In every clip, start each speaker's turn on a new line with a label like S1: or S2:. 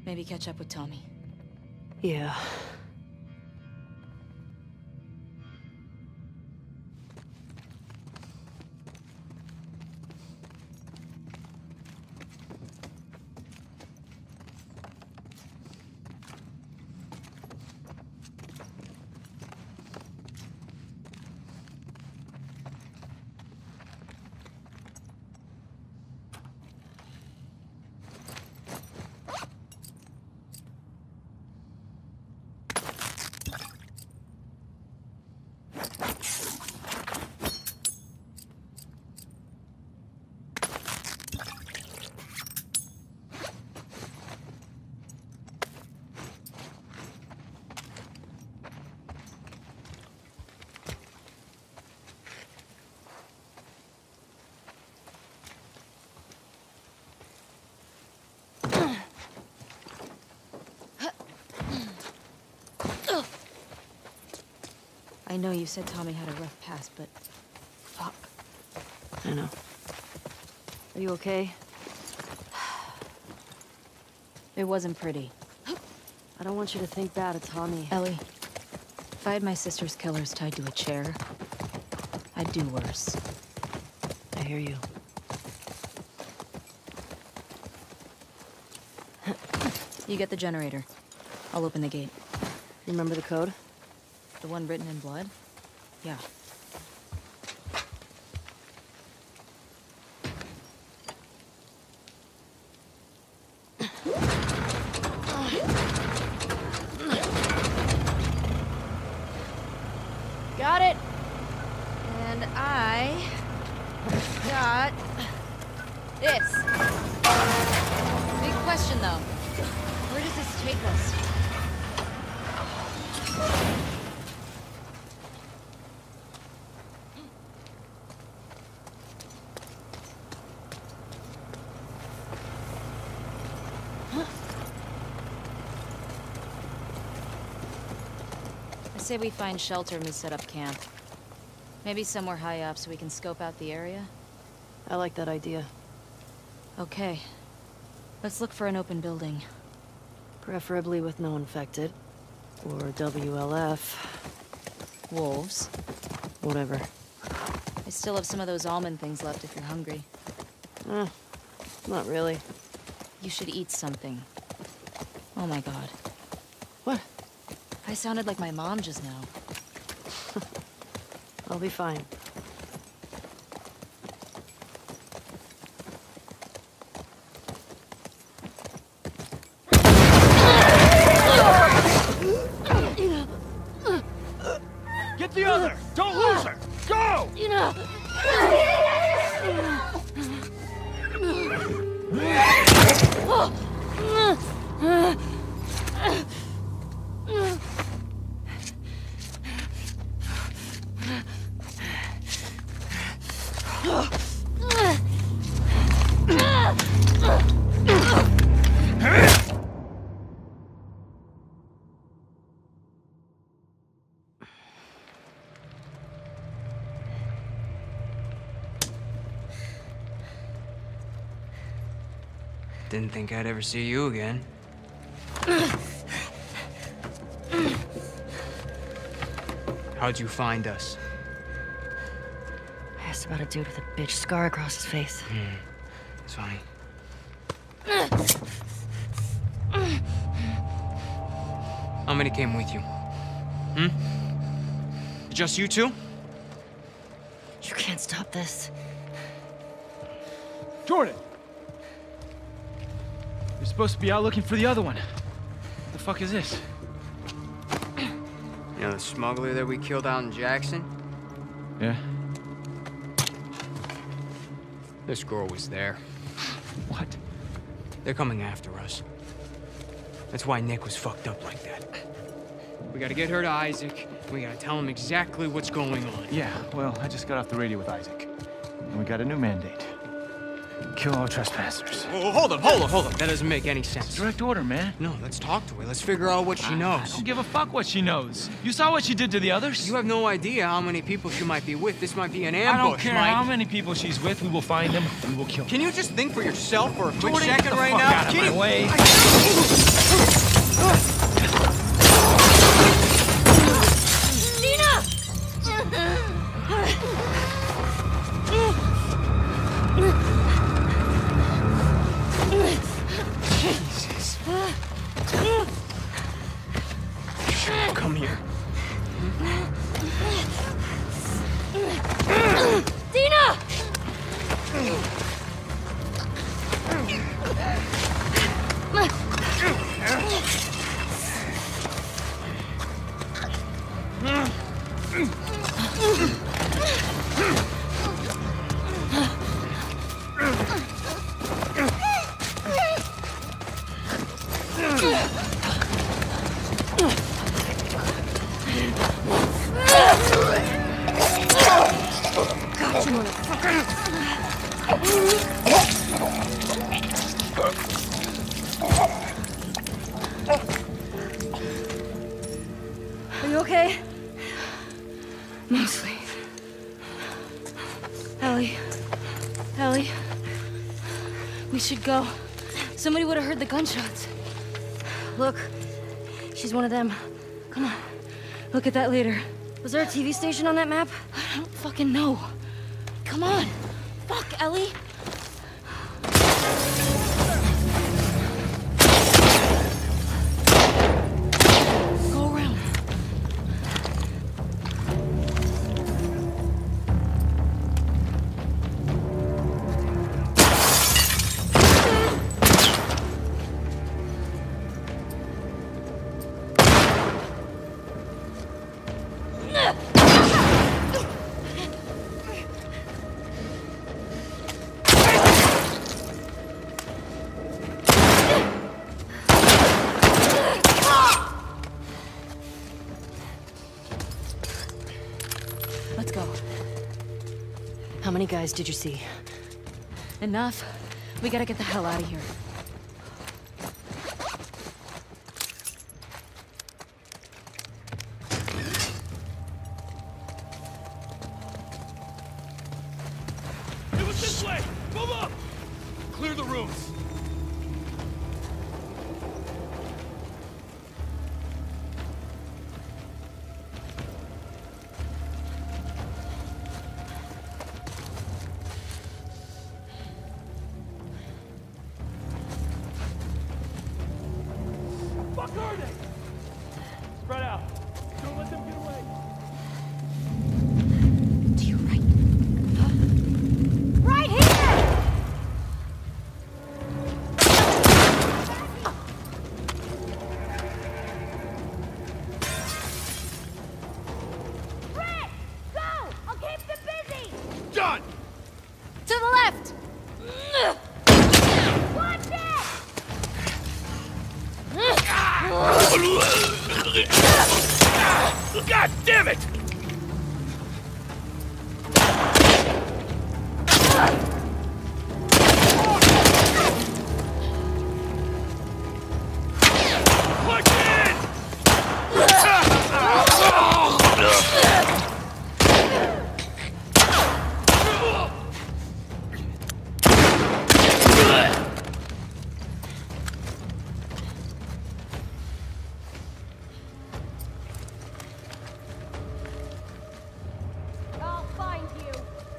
S1: Maybe catch up with Tommy.
S2: Yeah.
S1: I know you said Tommy had a rough past, but... fuck.
S2: I know. Are you okay?
S1: It wasn't pretty.
S2: I don't want you to think bad of Tommy.
S1: Ellie, if I had my sister's killers tied to a chair, I'd do worse.
S2: I hear you.
S1: You get the generator. I'll open the gate.
S2: Remember the code?
S1: The one written in blood? Yeah. Got it! And I got this. Big question, though. Where does this take us? I say we find shelter and we set up camp. Maybe somewhere high up so we can scope out the area.
S2: I like that idea.
S1: Okay. Let's look for an open building.
S2: Preferably with no infected. Or WLF.
S1: Wolves.
S2: Whatever.
S1: I still have some of those almond things left if you're hungry.
S2: Not really.
S1: You should eat something. Oh my god.
S2: What?
S1: I sounded like my mom just now.
S2: I'll be fine.
S3: Get the other! Don't lose her! Go!
S4: Didn't think I'd ever see you again. How'd you find us?
S2: I asked about a dude with a bitch scar across his face.
S4: It's funny. How many came with you? Just you two?
S2: You can't stop this.
S3: Jordan! You're supposed to be out looking for the other one. What the fuck is this?
S4: You know the smuggler that we killed out in Jackson?
S3: Yeah?
S4: This girl was there.
S3: What?
S4: They're coming after us. That's why Nick was fucked up like that. We gotta get her to Isaac, and we gotta tell him exactly what's going on.
S3: Yeah, well, I just got off the radio with Isaac. And we got a new mandate. Kill all trespassers.
S4: Oh, hold up. That doesn't make any sense.
S3: Direct order, man.
S4: No, let's talk to her. Let's figure out what she knows.
S3: I don't give a fuck what she knows. You saw what she did to the others?
S4: You have no idea how many people she might be with. This might be an ambush,
S3: I don't care
S4: Mike.
S3: how many people she's with. We will find them. We will kill them.
S4: Can you just think for yourself for a quick
S3: Jordan,
S4: second
S3: get the
S4: right
S3: fuck
S4: now?
S3: out of my way.
S4: Come here.
S1: Dina! Gotcha, motherfucker! Are you okay?
S2: Mostly.
S1: Ellie. Ellie. We should go. Somebody would have heard the gunshots. Look. She's one of them. Come on. Look at that later.
S2: Was there a TV station on that map?
S1: I don't fucking know. Come on. Fuck, Ellie. Go around. Let's go.
S2: How many guys did you see?
S1: Enough. We gotta get the hell out of here.
S3: It was this way! Move up! Clear the rooms. Fuck are they? Spread out. Don't let them get away.
S1: To your right. Right here!
S5: Brett! Go! I'll keep them busy!
S3: Done!
S1: To the left!
S5: Watch it!
S3: God damn it! Push in!
S5: I'll find you.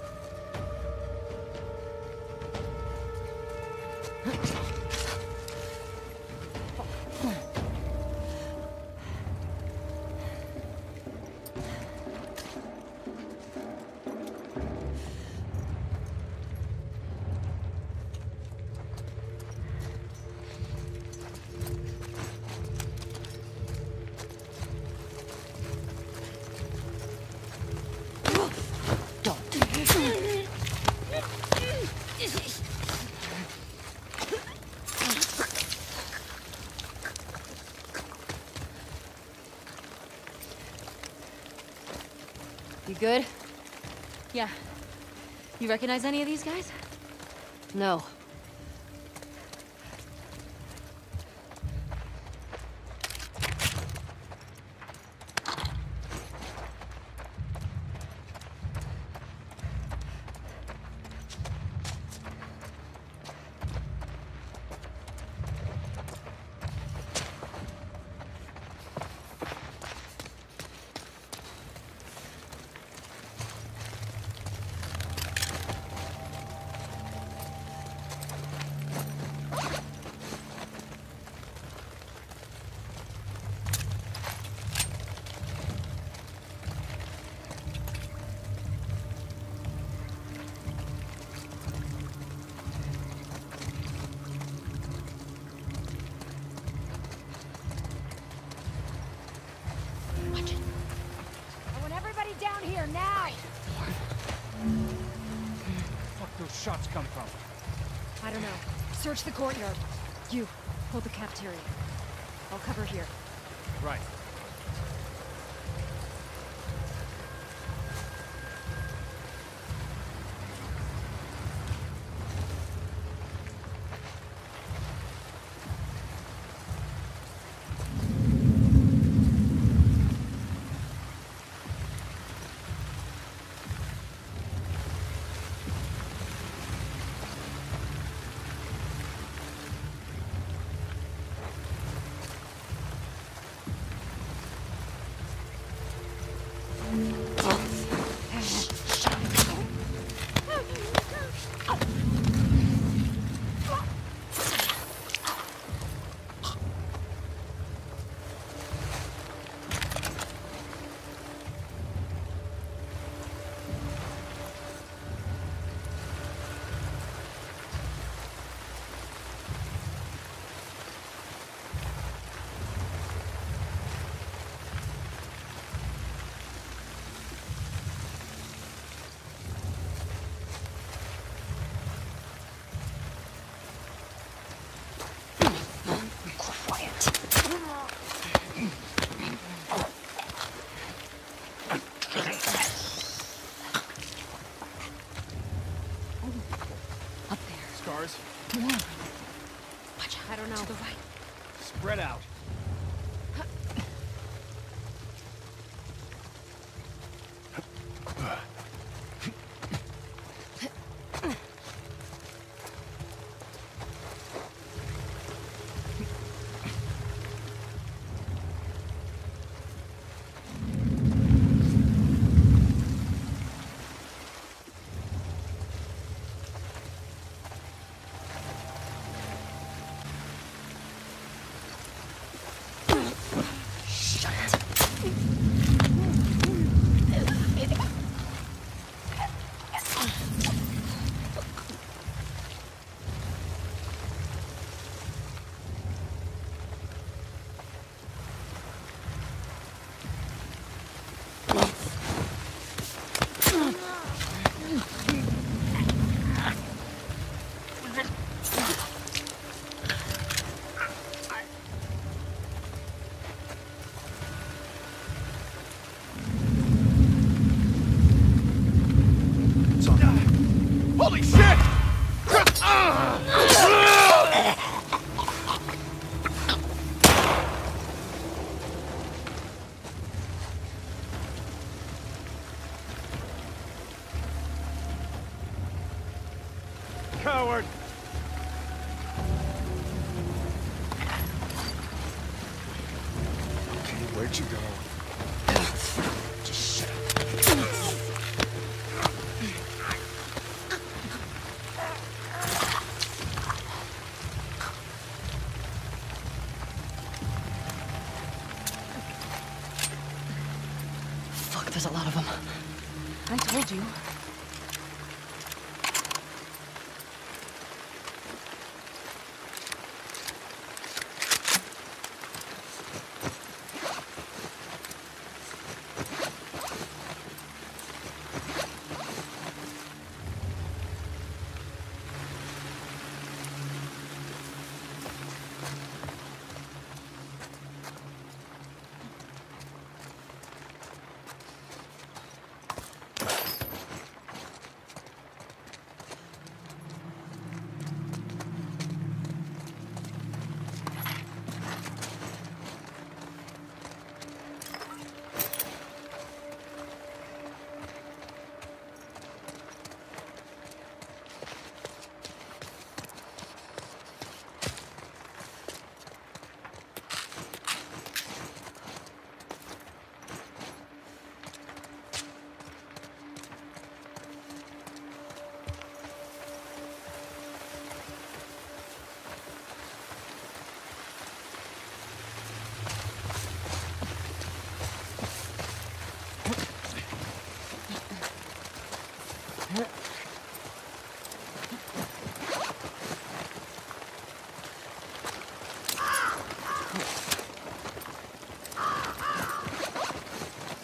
S1: You good? Yeah. You recognize any of these guys?
S2: No.
S6: shots come from?
S1: I don't know. Search the courtyard. You, hold the cafeteria. I'll cover here.
S6: Right.
S1: I don't know. To the right.
S6: Spread out. Holy shit! Coward!
S7: Okay, where'd you go? Just shut up.
S2: Fuck, there's a lot of them.
S1: I told you.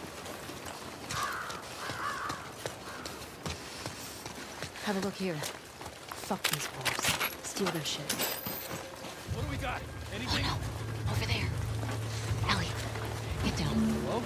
S2: Have a look here. Fuck these wolves. Steal their shit.
S6: What do we got? Anything?
S2: Oh no! Over there. Ellie, get down.
S6: Hello?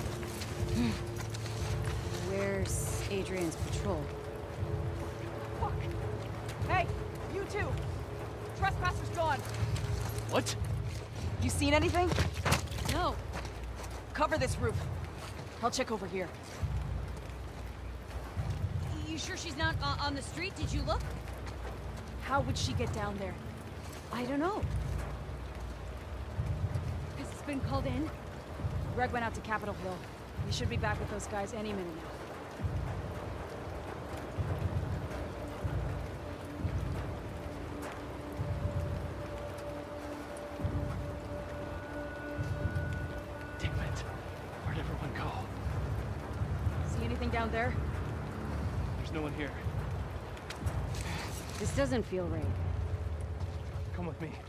S7: Where's Adrian's patrol?
S8: Fuck! Hey, you two! Trespasser's gone!
S6: What?
S8: You seen anything?
S1: No.
S8: Cover this roof. I'll check over here.
S1: You sure she's not on the street? Did you look?
S8: How would she get down there?
S7: I don't know.
S1: Has it been called in?
S8: Greg went out to Capitol Hill. He should be back with those guys any minute now.
S6: Damn it. Where'd everyone go?
S8: See anything down there?
S6: There's no one here.
S7: This doesn't feel right.
S6: Come with me.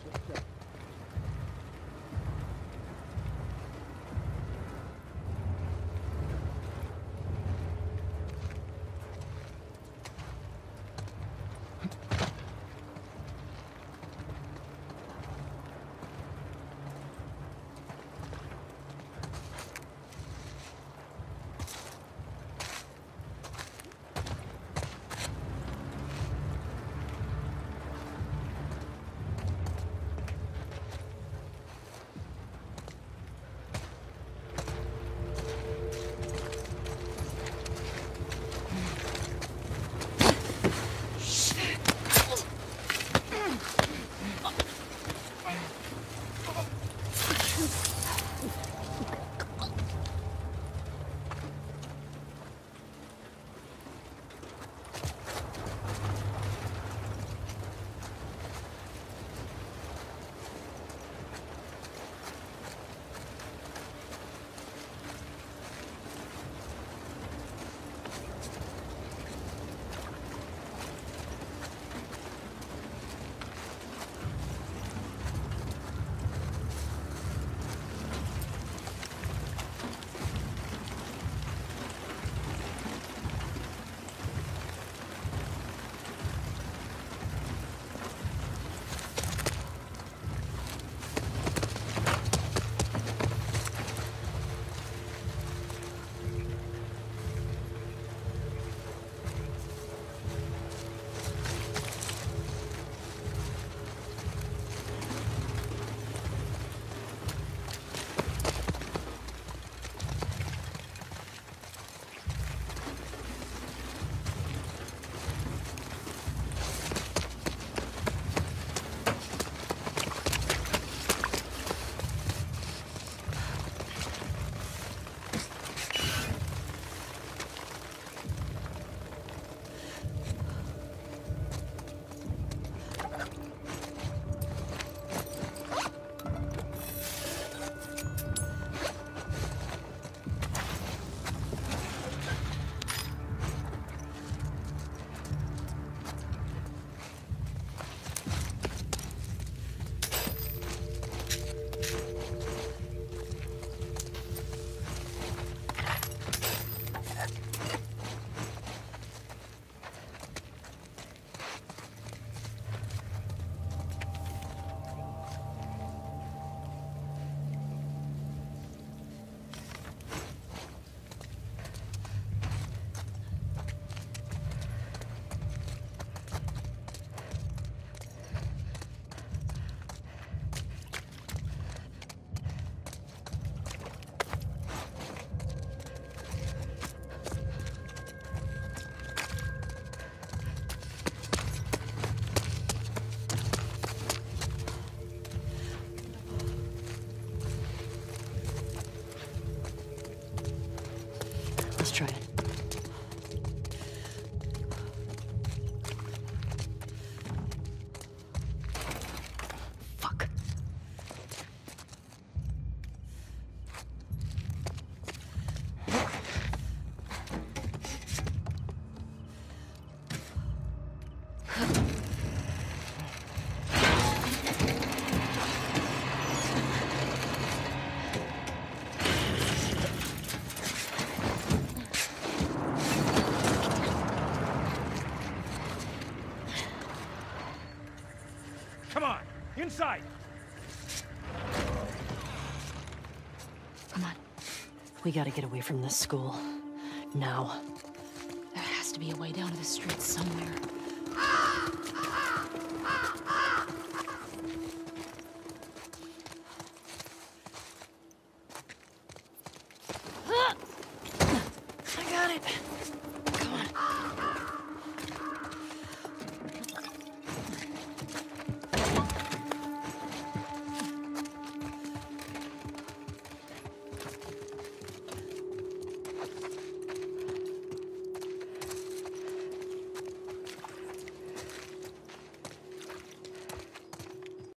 S2: Let's try it. Fuck. We gotta get away from this school. Now. There has to be a way down to the street somewhere. I got it.